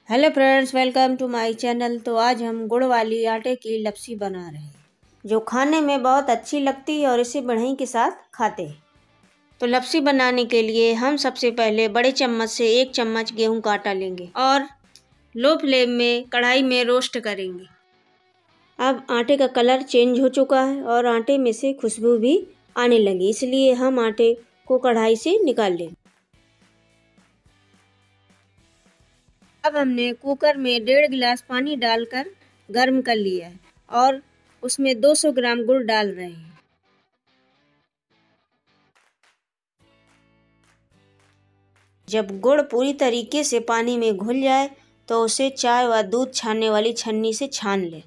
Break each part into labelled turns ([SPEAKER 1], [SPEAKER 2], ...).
[SPEAKER 1] Hello friends, welcome to my channel. तो आज हम गुड़ वाली आटे की लपसी बना रहे हैं जो खाने में बहुत अच्छी लगती है और इसे बढ़ई के साथ खाते हैं। तो लपसी बनाने के लिए हम सबसे पहले बड़े चम्मच से 1 चम्मच गेहूं का आटा लेंगे और लो फ्लेम में कढ़ाई में रोस्ट करेंगे। अब आटे का कलर चेंज हो चुका है और आटे में से खुशबू भी आने लगी, इसलिए हम आटे को कढ़ाई से निकाल लेंगे। अब हमने कुकर में 1.5 गिलास पानी डालकर गर्म कर लिया है और उसमें 200 ग्राम गुड़ डाल रहे हैं। जब गुड़ पूरी तरीके से पानी में घुल जाए तो उसे चाय व दूध छानने वाली छन्नी से छान लें।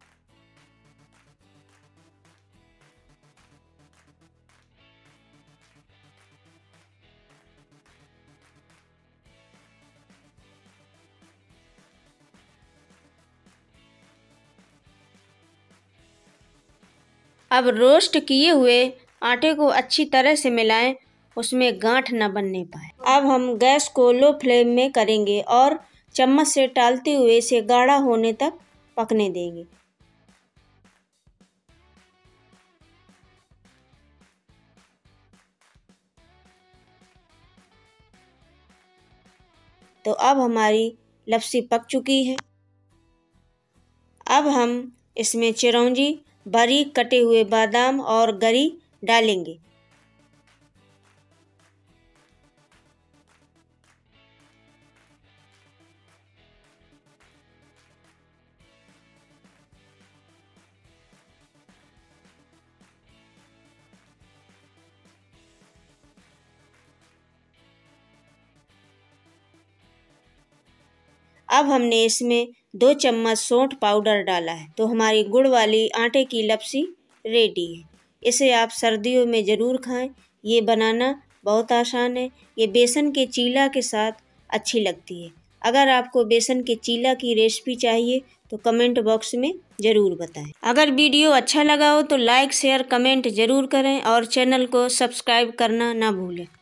[SPEAKER 1] अब रोस्ट किए हुए आटे को अच्छी तरह से मिलाएं, उसमें गांठ न बनने पाए। अब हम गैस को लो फ्लेम में करेंगे और चम्मच से डालते हुए इसे गाढ़ा होने तक पकने देंगे। तो अब हमारी लपसी पक चुकी है। अब हम इसमें चिरौंजी, बारीक कटे हुए बादाम और गरी डालेंगे। अब हमने इसमें 2 चम्मच सौंठ पाउडर डाला है। तो हमारी गुड़ वाली आटे की लपसी रेडी है। इसे आप सर्दियों में ज़रूर खाएं। ये बनाना बहुत आसान है। ये बेसन के चीला के साथ अच्छी लगती है। अगर आपको बेसन के चीला की रेसिपी चाहिए तो कमेंट बॉक्स में ज़रूर बताएं। अगर वीडियो अच्छा लगा हो तो लाइक, शेयर, कमेंट ज़रूर करें और चैनल को सब्सक्राइब करना ना भूलें।